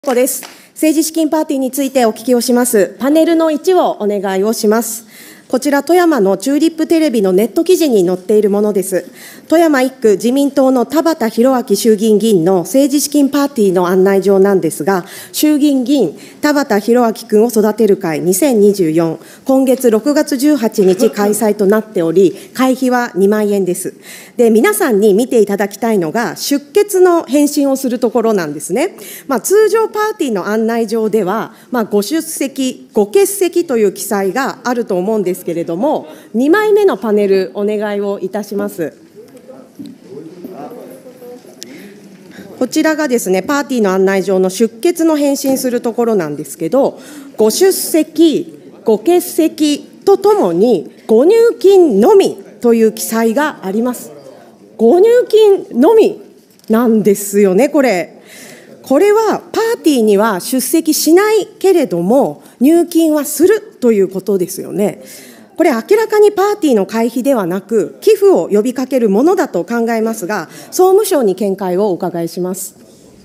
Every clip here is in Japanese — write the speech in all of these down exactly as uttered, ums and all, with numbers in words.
こです。政治資金パーティーについてお聞きをします。パネルのいちをお願いをします。こちら富山のチューリップテレビのネット記事に載っているものです。富山いっく自民党の田畑裕明衆議院議員の政治資金パーティーの案内状なんですが、衆議院議員田畑裕明君を育てる会にせんにじゅうよん、今月ろくがつじゅうはちにち開催となっており、会費はにまんえんです。で、皆さんに見ていただきたいのが、出欠の返信をするところなんですね。まあ、通常パーティーの案内状では、まあ、ご出席、ご欠席という記載があると思うんですけれども、にまいめのパネル、お願いをいたします。こちらがですね、パーティーの案内状の出欠の返信するところなんですけど、ご出席、ご欠席とともに、ご入金のみという記載があります。ご入金のみなんですよね、これ。これはパーティーには出席しないけれども、入金はするということですよね。これ明らかにパーティーの会費ではなく、寄付を呼びかけるものだと考えますが、総務省に見解をお伺いします。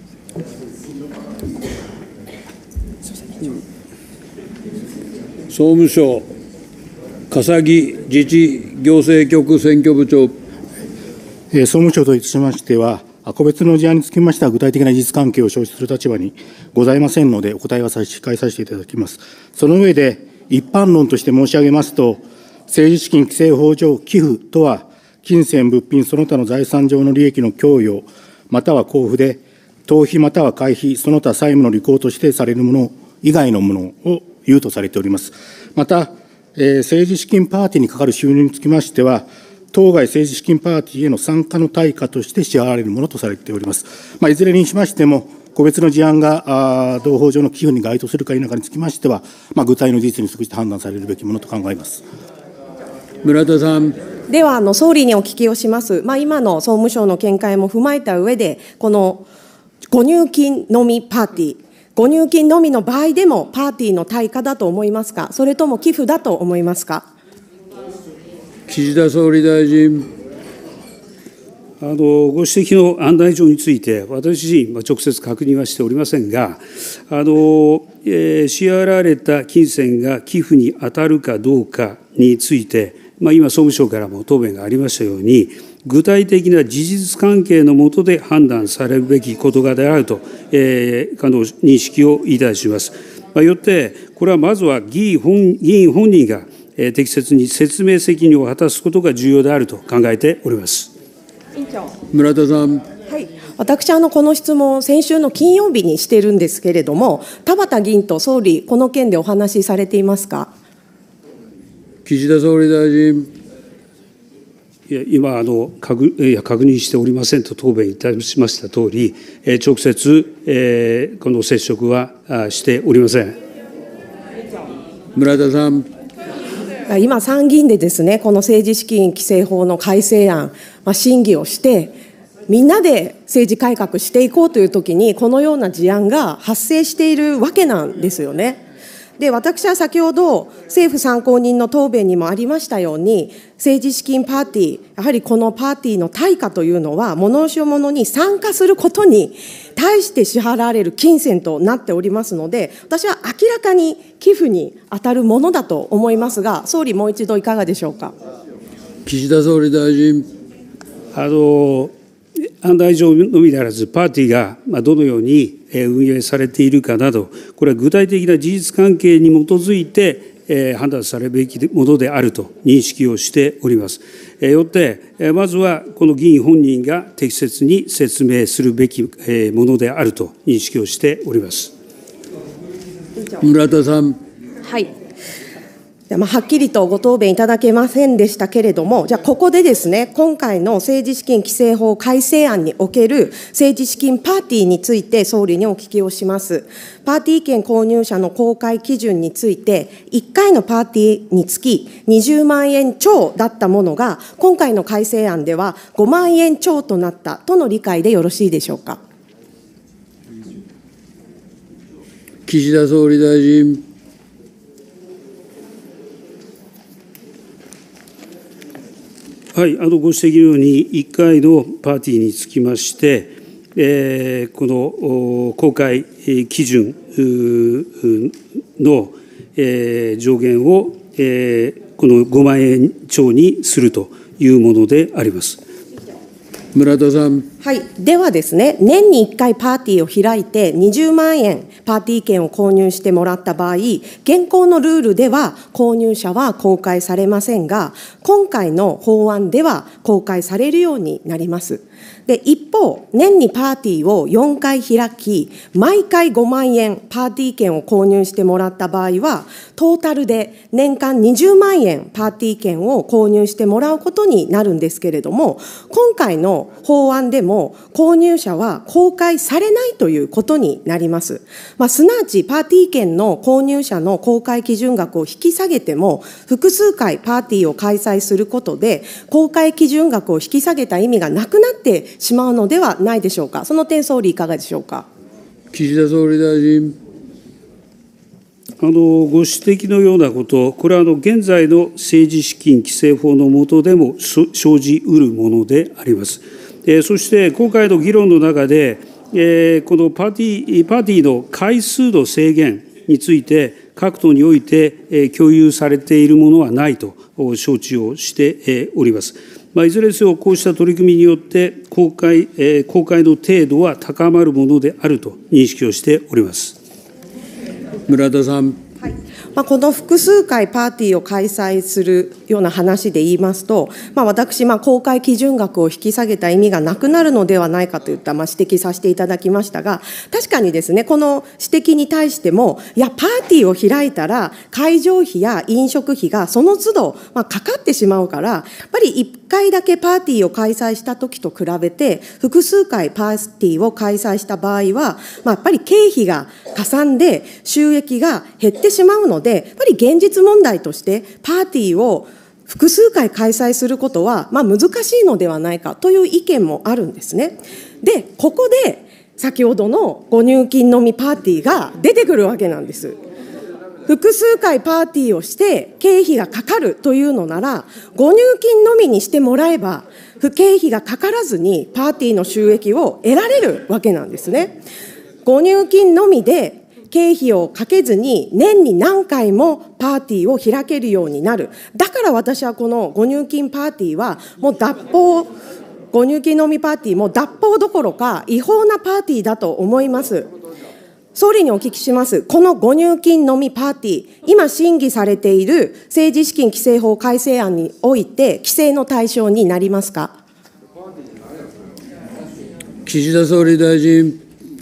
総務省、笠木自治行政局選挙部長。 総務省といたしましては、個別の事案につきましては、具体的な事実関係を承知する立場にございませんので、お答えは差し控えさせていただきます。その上で、一般論として申し上げますと、政治資金規正法上、寄付とは、金銭、物品、その他の財産上の利益の供与、または交付で、党費または会費、その他債務の履行としてされるもの以外のものを言うとされております。また、えー、政治資金パーティーにかかる収入につきましては、当該政治資金パーティーへの参加の対価として支払われるものとされております。まあ、いずれにしましても、個別の事案が同法上の寄付に該当するか否かにつきましては、まあ、具体の事実に即して判断されるべきものと考えます。 村田さん。 では、あの総理にお聞きをします。まあ、今の総務省の見解も踏まえた上で、このご入金のみパーティー、ご入金のみの場合でもパーティーの対価だと思いますか、それとも寄付だと思いますか。 岸田総理大臣。 あのご指摘の案内状について、私自身、直接確認はしておりませんが、あの、えー、支払われた金銭が寄付に当たるかどうかについて、まあ、今、総務省からも答弁がありましたように、具体的な事実関係の下で判断されるべき事柄であると、えー、認識をいたします。まあ、よって、これはまずは議員本、議員本人が適切に説明責任を果たすことが重要であると考えております。 村田さん。 はい、私あの、この質問、先週の金曜日にしているんですけれども、田畑議員と総理、この件でお話しされていますか。 岸田総理大臣。 いや今あの確、いや確認しておりませんと答弁いたしましたとおり、直接、えー、この接触はしておりません。 村田さん。 今、参議院でですね、この政治資金規正法の改正案、まあ、審議をして、みんなで政治改革していこうというときに、このような事案が発生しているわけなんですよね。で、私は先ほど、政府参考人の答弁にもありましたように、政治資金パーティー、やはりこのパーティーの対価というのは、催し物に参加することに対して支払われる金銭となっておりますので、私は明らかに寄付に当たるものだと思いますが、総理、もう一度いかがでしょうか。 岸田総理大臣。 あの案内状のみならず、パーティーがどのように運営されているかなど、これは具体的な事実関係に基づいて判断されるべきものであると認識をしております。よって、まずはこの議員本人が適切に説明するべきものであると認識をしております。 村田さん。 はい。まあ、はっきりとご答弁いただけませんでしたけれども、じゃあここでですね、今回の政治資金規正法改正案における政治資金パーティーについて総理にお聞きをします。パーティー券購入者の公開基準について、いっかいのパーティーにつきにじゅうまんえん超だったものが、今回の改正案ではごまんえん超となったとの理解でよろしいでしょうか。 岸田総理大臣。 はい、あのご指摘のように、いっかいのパーティーにつきまして、 えー、この公開基準の、えー、上限を、えー、このごまんえん超にするというものであります。 村田さん。 はい。ではですね、年にいっかいパーティーを開いてにじゅうまんえんパーティー券を購入してもらった場合、現行のルールでは購入者は公開されませんが、今回の法案では公開されるようになります。で、一方、年にパーティーをよんかい開き、毎回ごまんえんパーティー券を購入してもらった場合は、トータルで年間にじゅうまんえんパーティー券を購入してもらうことになるんですけれども、今回の法案でも購入者は公開されないということになります。まあ、すなわちパーティー券の購入者の公開基準額を引き下げても、複数回パーティーを開催することで、公開基準額を引き下げた意味がなくなってしまうのではないでしょうか。その点、総理いかがでしょうか。 岸田総理大臣。 あのご指摘のようなこと、これはあの現在の政治資金規正法の下でも生じうるものであります。えー、そして今回の議論の中で、えー、このパーティー、パーティーの回数の制限について、各党において、えー、共有されているものはないと承知をして、えー、おります。まあ、いずれにせよ、こうした取り組みによって、公開、えー、公開の程度は高まるものであると認識をしております。 村田さん。 はい。まあ、この複数回パーティーを開催するような話で言いますと、まあ、私、まあ、公開基準額を引き下げた意味がなくなるのではないかといった、まあ、指摘させていただきましたが、確かにですね、この指摘に対しても、いや、パーティーを開いたら、会場費や飲食費がその都度、まあ、かかってしまうから、やっぱりいっかいだけパーティーを開催したときと比べて、複数回パーティーを開催した場合は、まあ、やっぱり経費がかさんで収益が減ってしまうので、やっぱり現実問題としてパーティーを複数回開催することは、まあ、難しいのではないかという意見もあるんですね。で、ここで先ほどのご入金のみパーティーが出てくるわけなんです。複数回パーティーをして経費がかかるというのなら、ご入金のみにしてもらえば、経費がかからずにパーティーの収益を得られるわけなんですね。ご入金のみで経費をかけずに年に何回もパーティーを開けるようになる。だから私はこのご入金パーティーはもう脱法、ご入金のみパーティーも脱法どころか違法なパーティーだと思います。総理にお聞きします。このご入金のみパーティー、今審議されている政治資金規正法改正案において規制の対象になりますか。 岸田総理大臣。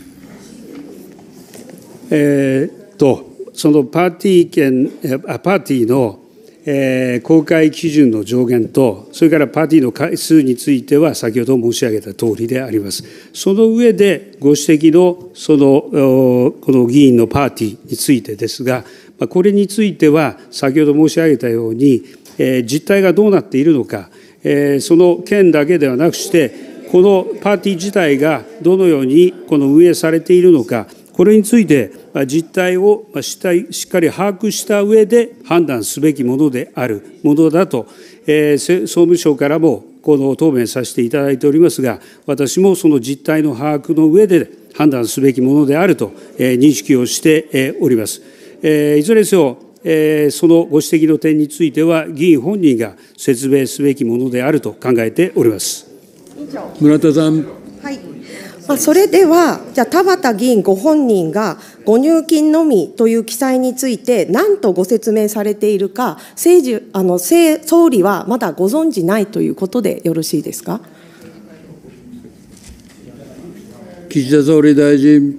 えー、とそのパーティー券、パーティーの、えー、公開基準の上限と、それからパーティーの回数については、先ほど申し上げた通りであります。その上で、ご指摘のそのこの議員のパーティーについてですが、これについては、先ほど申し上げたように、えー、実態がどうなっているのか、えー、その件だけではなくして、このパーティー自体がどのようにこの運営されているのか、これについて実態をしっかり把握した上で判断すべきものであるものだと、えー、総務省からもこの答弁させていただいておりますが、私もその実態の把握の上で判断すべきものであると、えー、認識をしております。えー、いずれにせよ、えー、そのご指摘の点については、議員本人が説明すべきものであると考えております。 村田さん。 はい。まあ、それでは、じゃあ、田畑議員ご本人が、ご入金のみという記載について、何とご説明されているか、政治、あの、総理はまだご存じないということでよろしいですか。 岸田総理大臣。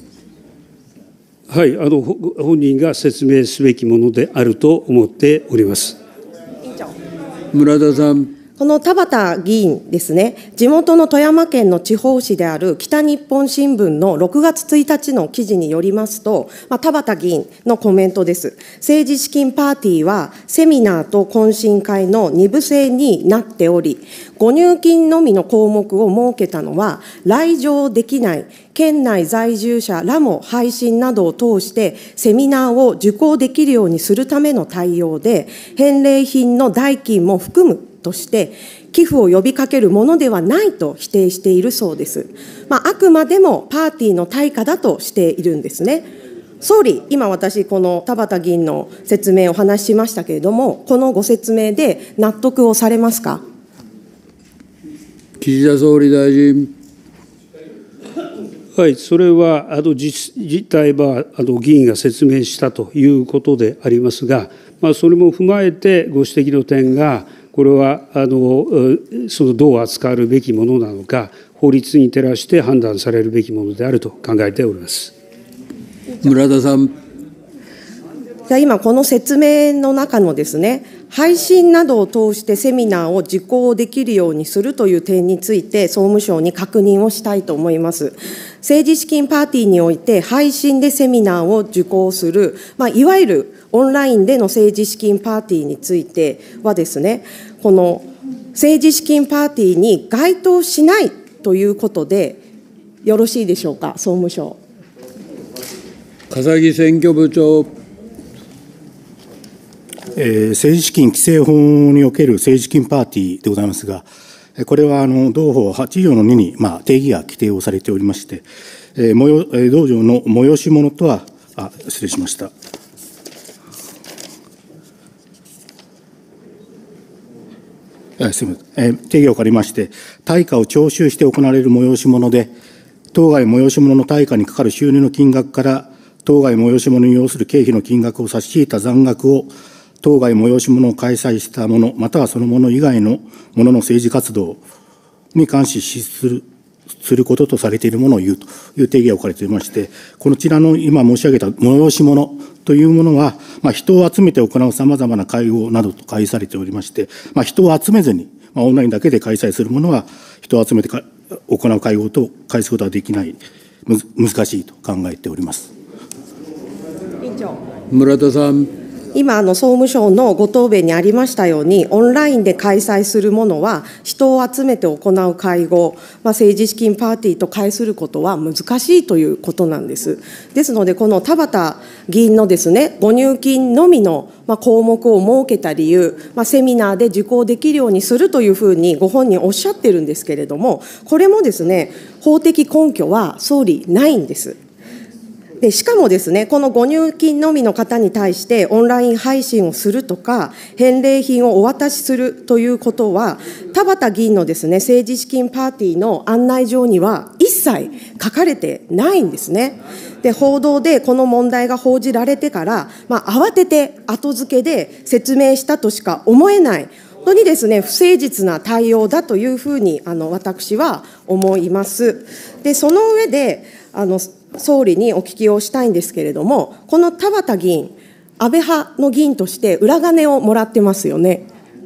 はい、あの、本人が説明すべきものであると思っております。 村田さん。 この田畑議員ですね、地元の富山県の地方紙である北日本新聞のろくがつついたちの記事によりますと、まあ、田畑議員のコメントです。政治資金パーティーはセミナーと懇親会の二部制になっており、ご入金のみの項目を設けたのは、来場できない県内在住者らも配信などを通してセミナーを受講できるようにするための対応で、返礼品の代金も含むとして、 寄付を呼びかけるものではないと否定しているそうです。まあ、あくまでもパーティーの対価だとしているんですね。総理、今私、この田畑議員の説明をお話ししましたけれども、このご説明で納得をされますか。 岸田総理大臣。 はい、それはあの実態はあの議員が説明したということでありますが、まあ、それも踏まえてご指摘の点が、これはあのそのどう扱うべきものなのか、法律に照らして判断されるべきものであると考えております。 村田さん。 じゃあ今、この説明の中のですね、配信などを通してセミナーを受講できるようにするという点について、総務省に確認をしたいと思います。政治資金パーティーにおいて、配信でセミナーを受講する、まあ、いわゆるオンラインでの政治資金パーティーについてはですね、この政治資金パーティーに該当しないということでよろしいでしょうか、総務省。 笠木選挙部長。 えー、政治資金規正法における政治資金パーティーでございますが、これはあの同法はち条のにに、まあ、定義が規定をされておりまして、えー、同条の催し物とは、あ、失礼しました。すみません、えー、定義が分かりまして、対価を徴収して行われる催し物で、当該催し物の対価にかかる収入の金額から、当該催し物に要する経費の金額を差し引いた残額を、当該催し物を開催したもの、またはそのもの以外のものの政治活動に関し支出する、することとされているものを言うという定義が置かれていまして、こちらの今申し上げた催し物というものは、まあ、人を集めて行うさまざまな会合などと解されておりまして、まあ、人を集めずに、まあ、オンラインだけで開催するものは、人を集めてか行う会合と返すことはできない、む難しいと考えております。 委員長。 村田さん。 今、あの総務省のご答弁にありましたように、オンラインで開催するものは、人を集めて行う会合、まあ、政治資金パーティーと解することは難しいということなんです。ですので、この田畑議員のですね、ご入金のみのまあ項目を設けた理由、まあ、セミナーで受講できるようにするというふうにご本人おっしゃってるんですけれども、これもですね、法的根拠は総理、ないんです。でしかもですね、このご入金のみの方に対してオンライン配信をするとか、返礼品をお渡しするということは、田畑議員のですね、政治資金パーティーの案内状には一切書かれてないんですね。で、報道でこの問題が報じられてから、まあ、慌てて後付けで説明したとしか思えない、本当にですね、不誠実な対応だというふうにあの私は思います。で、その上であの総理にお聞きをしたいんですけれども、この田畑議員、安倍派の議員として裏金をもらってますよね。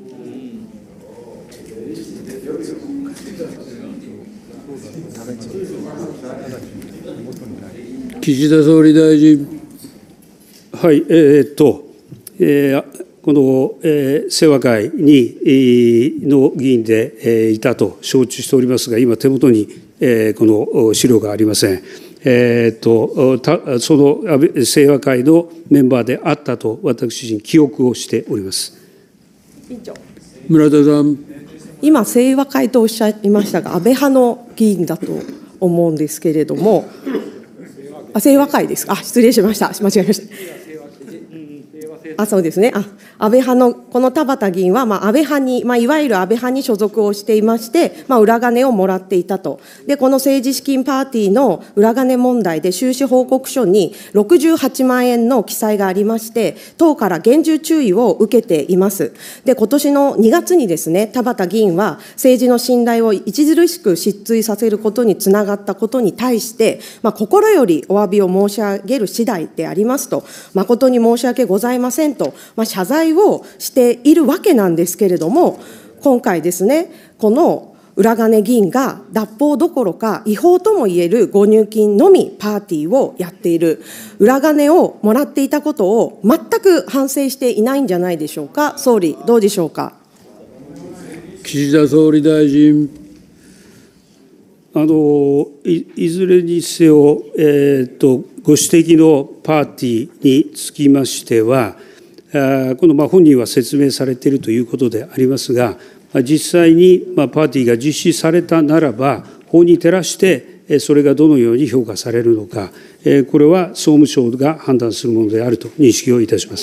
岸田総理大臣。 はい、えー、っと、えー、この、えー、清和会に、えー、の議員で、えー、いたと承知しておりますが、今、手元に、えー、この資料がありません。えー、とたその安倍清和会のメンバーであったと、私自身、記憶をしております。 委員長。 村田さん。 今、清和会とおっしゃいましたが、安倍派の議員だと思うんですけれども、あ、清和会ですか。あ、失礼しました。間違えました。あ、そうですね。あ、安倍派のこの田畑議員は、まあ、安倍派に、まあ、いわゆる安倍派に所属をしていまして、まあ、裏金をもらっていたと。で、この政治資金パーティーの裏金問題で収支報告書にろくじゅうはちまんえんの記載がありまして、党から厳重注意を受けています。で、今年のにがつにですね、田畑議員は政治の信頼を著しく失墜させることにつながったことに対して、まあ、心よりお詫びを申し上げる次第でありますと、誠に申し訳ございませんと、まあ、謝罪をしているわけなんですけれども、今回ですね、この裏金議員が脱法どころか違法ともいえるご入金のみパーティーをやっている、裏金をもらっていたことを全く反省していないんじゃないでしょうか。総理、どうでしょうか。 岸田総理大臣。 あの い, いずれにせよ、えー、とご指摘のパーティーにつきましては、このまあ本人は説明されているということでありますが、 実際にパーティーが実施されたならば、法に照らしてそれがどのように評価されるのか、これは総務省が判断するものであると認識をいたします。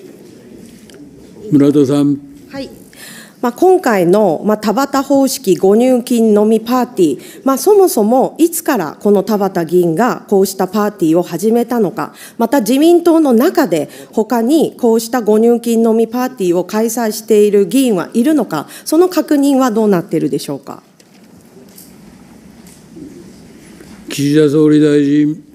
村田さん。 はい。まあ、今回の、まあ、田畑方式誤入金のみパーティー、まあ、そもそもいつからこの田畑議員がこうしたパーティーを始めたのか、また自民党の中で他にこうした誤入金のみパーティーを開催している議員はいるのか、その確認はどうなっているでしょうか。 岸田総理大臣。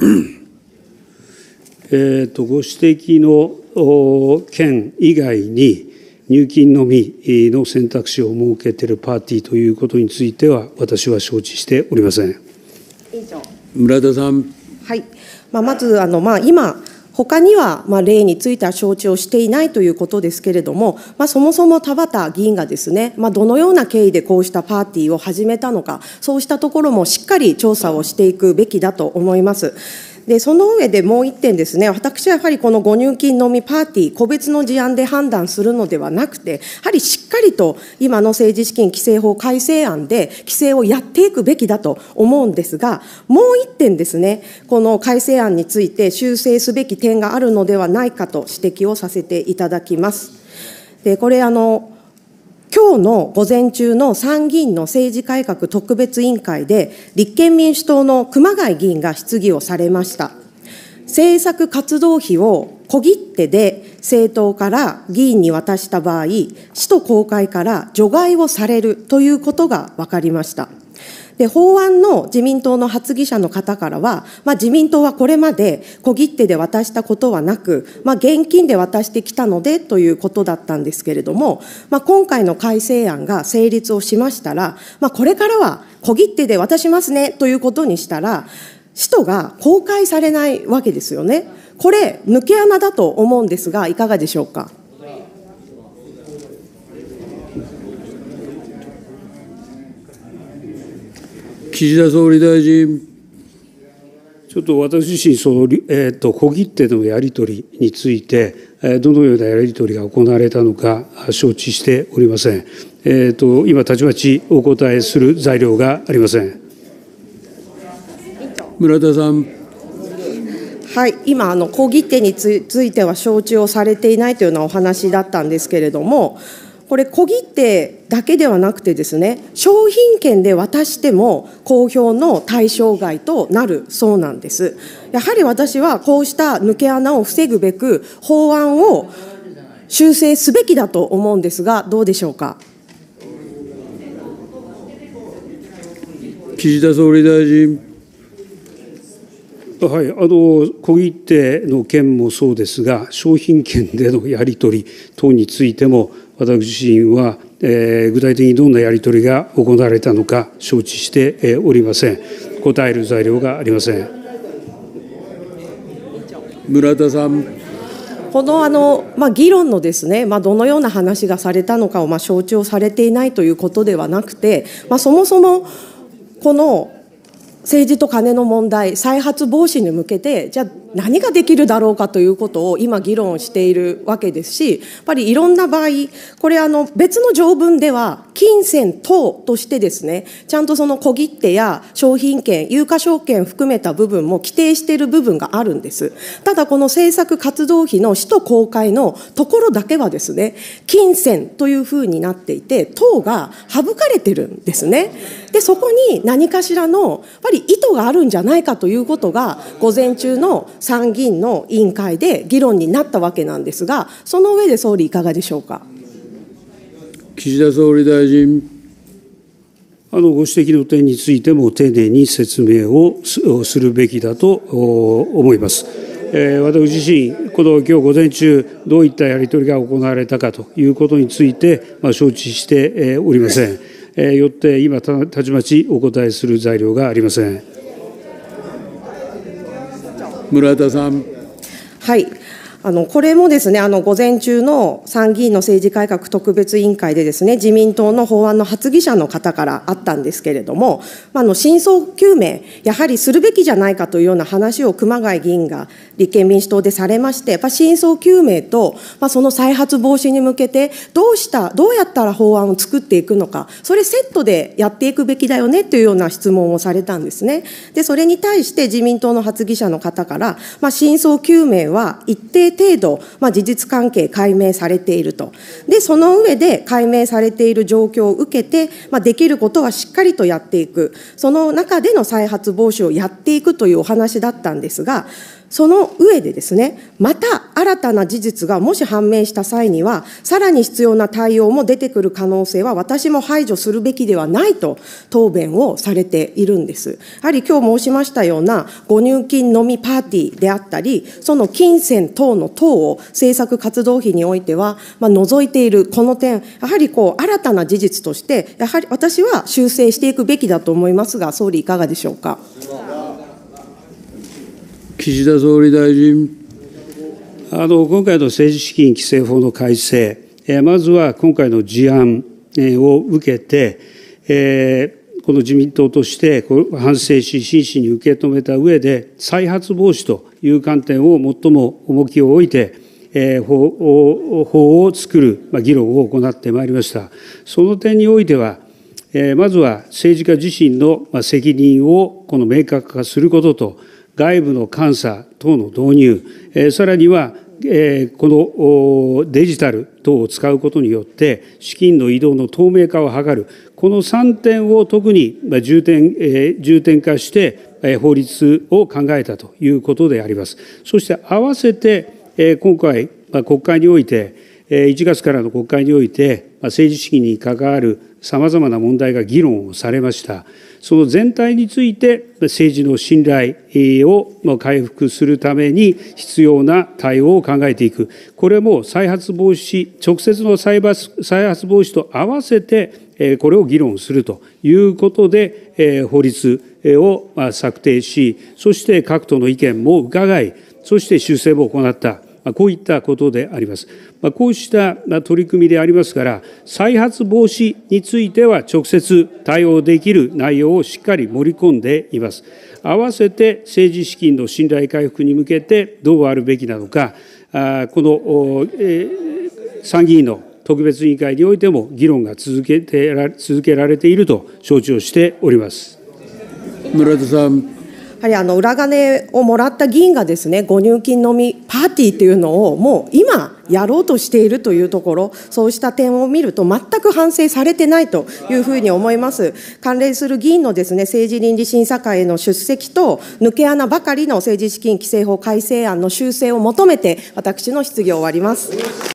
えーとご指摘の件以外に、入金のみの選択肢を設けているパーティーということについては、私は承知しておりません。 委員長。 村田さん。 はい。まあ、まず、あの、まあ、今、他には、まあ、例については承知をしていないということですけれども、まあ、そもそも田畑議員がですね、まあ、どのような経緯でこうしたパーティーを始めたのか、そうしたところもしっかり調査をしていくべきだと思います。で、その上でもう一点ですね、私はやはりこの誤入金のみパーティー、個別の事案で判断するのではなくて、やはりしっかりと今の政治資金規正法改正案で規制をやっていくべきだと思うんですが、もう一点ですね、この改正案について修正すべき点があるのではないかと指摘をさせていただきます。で、これあの、今日の午前中の参議院の政治改革特別委員会で、立憲民主党の熊谷議員が質疑をされました。政策活動費を小切手で政党から議員に渡した場合、使途公開から除外をされるということが分かりました。で、法案の自民党の発議者の方からは、まあ、自民党はこれまで小切手で渡したことはなく、まあ、現金で渡してきたのでということだったんですけれども、まあ、今回の改正案が成立をしましたら、まあ、これからは小切手で渡しますねということにしたら、使途が公開されないわけですよね。これ、抜け穴だと思うんですが、いかがでしょうか。 岸田総理大臣。 ちょっと私自身、そのえー、と小切手のやり取りについて、どのようなやり取りが行われたのか、承知しておりません。えー、と今、たちまちお答えする材料がありません。 村田さん。 はい、今あの、小切手については承知をされていないというようなお話だったんですけれども、これ、小切手だけではなくてですね、商品券で渡しても公表の対象外となるそうなんです。やはり私はこうした抜け穴を防ぐべく、法案を修正すべきだと思うんですが、どうでしょうか。 岸田総理大臣。 はい、あの小切手の件もそうですが、商品券でのやり取り等についても、私自身は、えー、具体的にどんなやり取りが行われたのか承知しておりません。答える材料がありません。 村田さん。 このあの、まあ、議論のですね、まあ、どのような話がされたのかをまあ承知をされていないということではなくて、まあ、そもそもこの政治とカネの問題、再発防止に向けて、じゃあ何ができるだろうかということを今議論しているわけですし、やっぱりいろんな場合、これあの別の条文では、金銭等としてですね、ちゃんとその小切手や商品券、有価証券含めた部分も規定している部分があるんです。ただこの政策活動費の使途公開のところだけはですね、金銭というふうになっていて、等が省かれてるんですね。で、そこに何かしらの、やっぱり意図があるんじゃないかということが、午前中の参議院の委員会で議論になったわけなんですが、その上で総理、いかがでしょうか。 岸田総理大臣。 あのご指摘の点についても丁寧に説明をするべきだと思います。えー、私自身、この今日午前中、どういったやり取りが行われたかということについて、まあ、承知しておりません。えー、よって今、たちまちお答えする材料がありません。 村田さん。 はい。 あのこれもですね、あの午前中の参議院の政治改革特別委員会でですね、自民党の法案の発議者の方からあったんですけれども、あの真相究明、やはりするべきじゃないかというような話を熊谷議員が立憲民主党でされまして、やっぱ真相究明と、まあ、その再発防止に向けて、どうした、どうやったら法案を作っていくのか、それセットでやっていくべきだよねというような質問をされたんですね。で、それに対して自民党の発議者の方から、まあ、真相究明は一定程度、まあ、事実関係解明されていると。で、その上で解明されている状況を受けて、まあ、できることはしっかりとやっていく。その中での再発防止をやっていくというお話だったんですが、その上でですね、また新たな事実がもし判明した際には、さらに必要な対応も出てくる可能性は私も排除するべきではないと答弁をされているんです。やはり今日申しましたようなご入金のみパーティーであったり、その金銭等の等を政策活動費においては、まあ、除いているこの点、やはりこう新たな事実として、やはり私は修正していくべきだと思いますが、総理いかがでしょうか。 岸田総理大臣。 あの今回の政治資金規正法の改正、えー、まずは今回の事案、えー、を受けて、えー、この自民党として反省し、真摯に受け止めた上で、再発防止という観点を最も重きを置いて、えー、法を、法を作る、まあ、議論を行ってまいりました。その点においては、えー、まずは政治家自身の責任をこの明確化することと、外部の監査等の導入、えー、さらには、えー、このデジタル等を使うことによって、資金の移動の透明化を図る、このさんてんを特に重点、えー、重点化して、えー、法律を考えたということであります。そして合わせて、えー、今回、まあ、国会において、えー、いちがつからの国会において、まあ、政治資金に関わるさまざまな問題が議論をされました。その全体について政治の信頼を回復するために必要な対応を考えていく。これも再発防止、直接の再発防止と合わせてこれを議論するということで法律を策定し、そして各党の意見も伺い、そして修正も行った。こういったことであります。こうした取り組みでありますから、再発防止については直接対応できる内容をしっかり盛り込んでいます。合わせて政治資金の信頼回復に向けてどうあるべきなのか、この参議院の特別委員会においても議論が続けて続けられていると承知をしております。 村田さん。 やはりあの裏金をもらった議員がですね、ご入金のみパーティーというのをもう今やろうとしているというところ、そうした点を見ると全く反省されてないというふうに思います。関連する議員のですね、政治倫理審査会への出席と抜け穴ばかりの政治資金規正法改正案の修正を求めて、私の質疑を終わります。